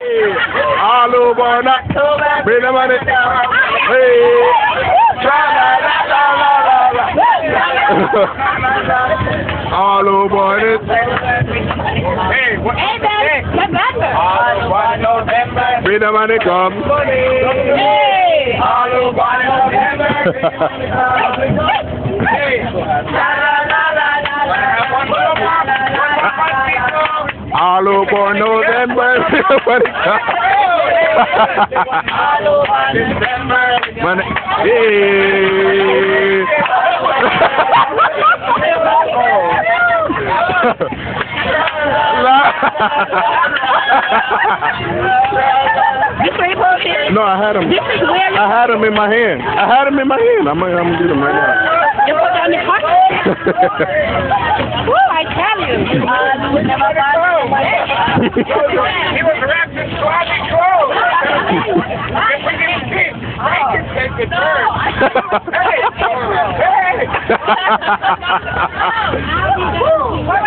All over that. Bring the money. Hey. All over it. Hey, what? Hey, bring the money, come. Hey. All over all over November. All over December. Money. Hey. No, I had him. I had him in my hand. I'm gonna get him right now. You put on the pocket? Woo, I tell you. He was wrapped in sloppy clothes. If we didn't fit, I can take the turn. Hey! Hey!